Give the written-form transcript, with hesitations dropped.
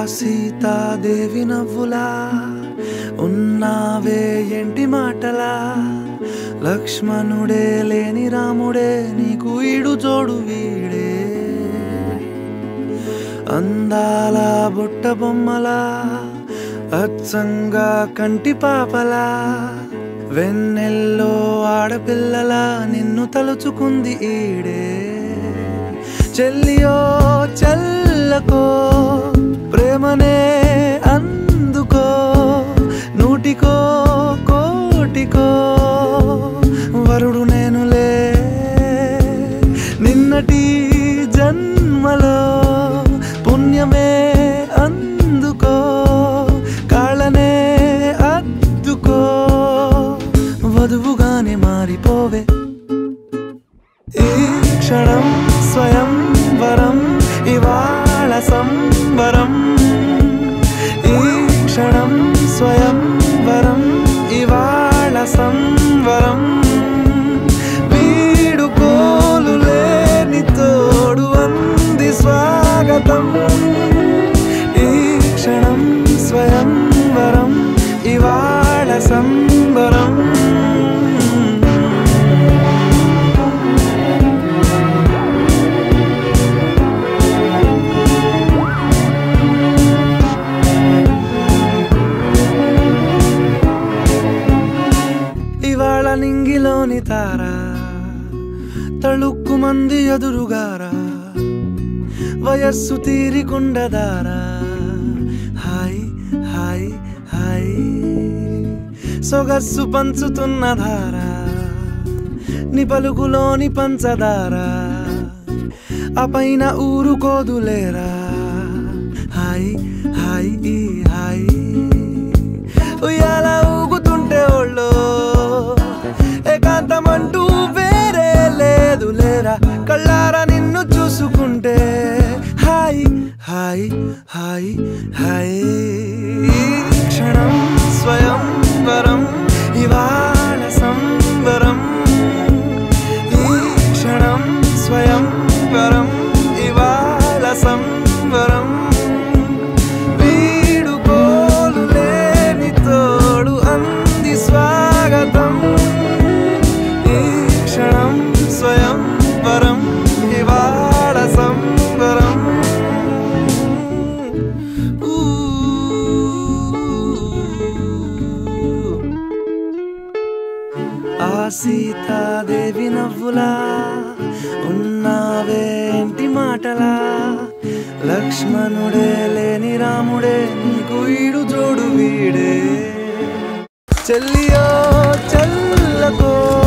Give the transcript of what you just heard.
సీతాదేవి నవ్వులా ఉన్నావే ఎంటి మాటలా లక్ష్మణుడే లేని రాముడే నీకు ఈడు జోడు వీడే అందాల బుట్ట బొమ్మలా అచ్చంగా కంటి పాపలా వెన్నెల్లో ఆడపిల్లలా నిన్ను తలుచుకుంది ఈడే చెల్లియో చల్లకో ప్రేమనే అందుకో నూటికో కోటికో వరుడు నేనులే నిన్నటి జన్మలో పుణ్యమే అందుకో కాళ్ళనే అద్దుకో వధువుగానే మారిపోవే ఈ క్షణం స్వయం వరం ఇవాళ సంబరం ఈ క్షణం స్వయం వరం ఇవాళ సంవరం వీడుకోలు లేని తోడు అంది స్వాగతం ఈ క్షణం స్వయం వరం ఇవాళ సంబరం ఇవాళ నింగిలోని తారా తళుక్కు మంది ఎదురుగారా వయస్సు తీరికుండదారా హాయ్ హాయ్ హాయ్ సొగస్సు పంచుతున్న ధారా ని పలుకులోని పంచదారా ఆ పైన ఊరుకోదులేరా హాయ్ హాయ్ ఈ హాయ్ ఉయ్యాల ఊగుతుంటే ఒళ్ళో ఏకాంతమంటూ వేరే లేదు లేరా కళ్ళారా నిన్ను చూసుకుంటే హాయ్ హాయ్ హాయ్ హాయ్ క్షణం స్వయం వరం ఇవాళ సంబరం ఈ క్షణం స్వయం వరం ఇవాళ సంబరం వీడుకోలు లేని తోడు అంది స్వాగతం ఈ క్షణం స్వయం వరం ఇవాళ సంబరం ఆ సీతాదేవి నవ్వులా ఉన్నావేంటి మాటలా లక్ష్మణుడే లేని రాముడే నీకు ఈడు జోడు వీడే చెల్లియో చల్లకో